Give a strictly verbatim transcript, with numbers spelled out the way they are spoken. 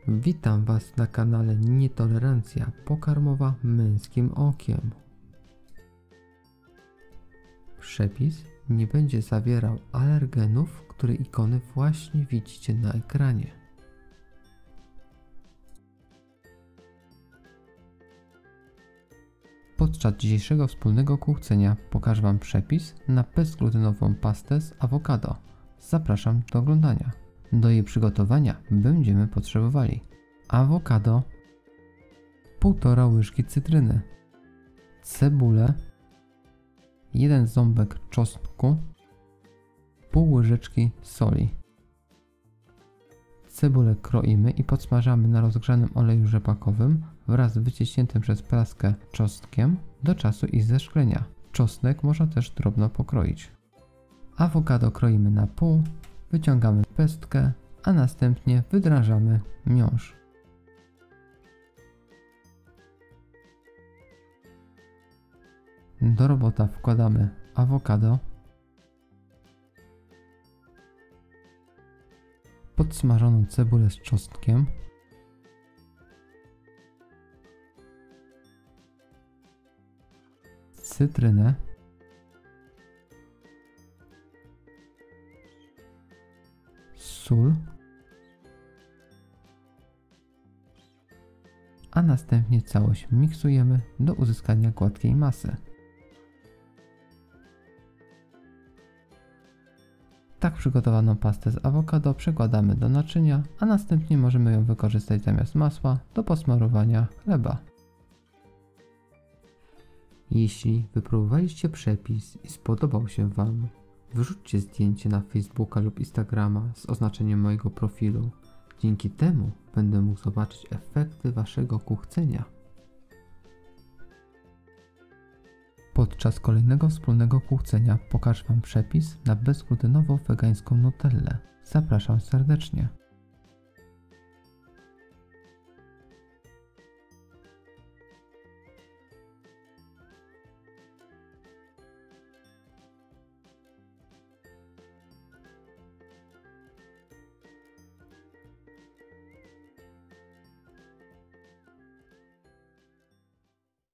Witam Was na kanale Nietolerancja pokarmowa męskim okiem. Przepis nie będzie zawierał alergenów, które ikony właśnie widzicie na ekranie. Podczas dzisiejszego wspólnego kuchcenia pokażę Wam przepis na bezglutenową pastę z awokado. Zapraszam do oglądania. Do jej przygotowania będziemy potrzebowali awokado, półtora łyżki cytryny, cebulę, jeden ząbek czosnku, pół łyżeczki soli. Cebulę kroimy i podsmażamy na rozgrzanym oleju rzepakowym wraz z wyciśniętym przez praskę czosnkiem do czasu ich zeszklenia. Czosnek można też drobno pokroić. Awokado kroimy na pół, wyciągamy pestkę, a następnie wydrążamy miąższ. Do robota wkładamy awokado, podsmażoną cebulę z czosnkiem, cytrynę, sól, a następnie całość miksujemy do uzyskania gładkiej masy. Tak przygotowaną pastę z awokado przekładamy do naczynia, a następnie możemy ją wykorzystać zamiast masła do posmarowania chleba. Jeśli wypróbowaliście przepis i spodobał się Wam, wrzućcie zdjęcie na Facebooka lub Instagrama z oznaczeniem mojego profilu. Dzięki temu będę mógł zobaczyć efekty Waszego kuchcenia. Podczas kolejnego wspólnego kuchcenia pokażę Wam przepis na bezglutenową wegańską nutellę. Zapraszam serdecznie.